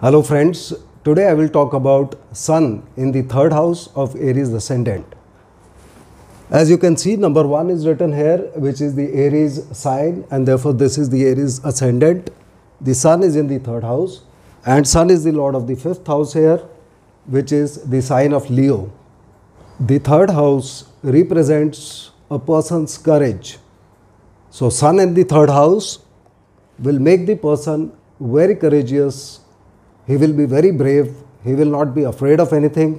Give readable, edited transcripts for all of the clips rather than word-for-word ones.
Hello friends, today I will talk about Sun in the third house of Aries ascendant. As you can see, number 1 is written here, which is the Aries sign, and therefore this is the Aries ascendant. The Sun is in the third house and Sun is the lord of the fifth house here, which is the sign of Leo. The third house represents a person's courage. So Sun in the third house will make the person very courageous. He will be very brave. He will not be afraid of anything.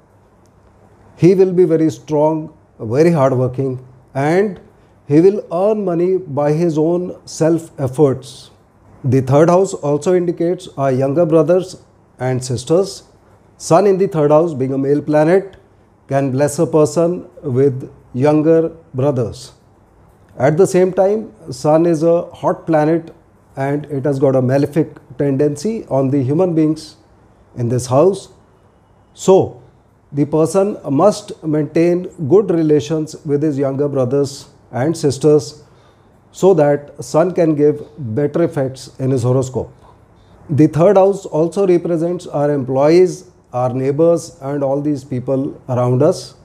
He will be very strong, very hardworking, and he will earn money by his own self-efforts. The third house also indicates our younger brothers and sisters. Sun in the third house, being a male planet, can bless a person with younger brothers. At the same time, Sun is a hot planet and it has got a malefic tendency on the human beings in this house. So, the person must maintain good relations with his younger brothers and sisters so that Sun can give better effects in his horoscope. The third house also represents our employees, our neighbors, and all these people around us.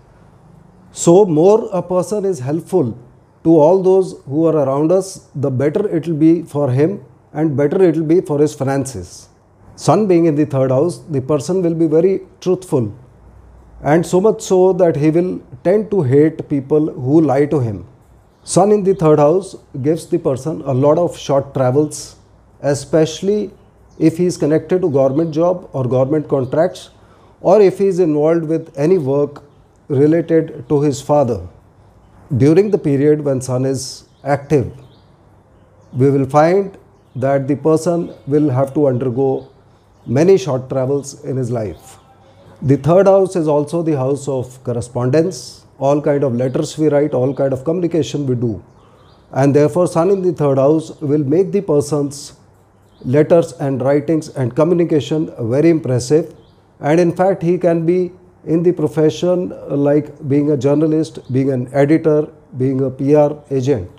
So, more a person is helpful to all those who are around us, the better it will be for him and better it will be for his finances. Sun being in the third house, the person will be very truthful, and so much so that he will tend to hate people who lie to him. Sun in the third house gives the person a lot of short travels, especially if he is connected to government job or government contracts, or if he is involved with any work related to his father. During the period when Sun is active, we will find that the person will have to undergo many short travels in his life. The third house is also the house of correspondence. All kind of letters we write, all kind of communication we do. And therefore Sun in the third house will make the person's letters and writings and communication very impressive. And in fact, he can be in the profession like being a journalist, being an editor, being a PR agent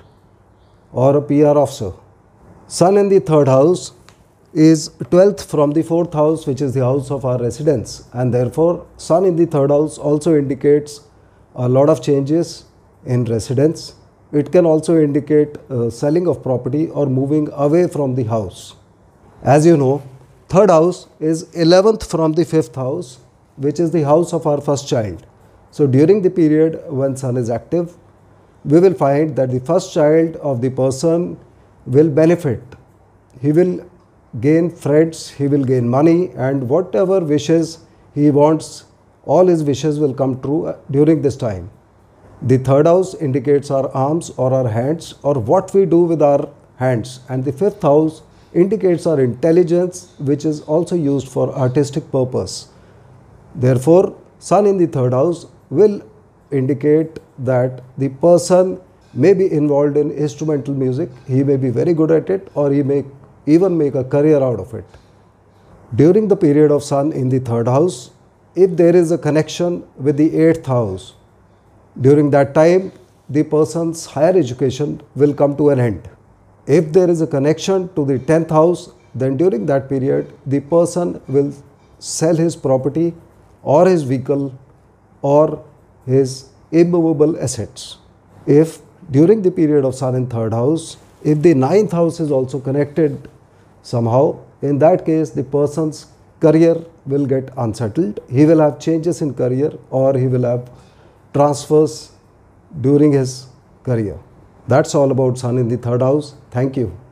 or a PR officer. Sun in the third house is 12th from the fourth house, which is the house of our residence, and therefore Sun in the third house also indicates a lot of changes in residence. It can also indicate selling of property or moving away from the house. As you know, third house is 11th from the fifth house, which is the house of our first child. So during the period when Sun is active, we will find that the first child of the person will benefit. He will gain friends, he will gain money, and whatever wishes he wants, all his wishes will come true during this time. The third house indicates our arms or our hands or what we do with our hands, and the fifth house indicates our intelligence, which is also used for artistic purpose. Therefore, Sun in the third house will indicate that the person may be involved in instrumental music, he may be very good at it, or he may even make a career out of it. During the period of Sun in the third house, if there is a connection with the 8th house, during that time the person's higher education will come to an end. If there is a connection to the 10th house, then during that period the person will sell his property or his vehicle or his immovable assets. If during the period of Sun in third house, if the 9th house is also connected somehow, in that case the person's career will get unsettled. He will have changes in career or he will have transfers during his career. That's all about Sun in the third house. Thank you.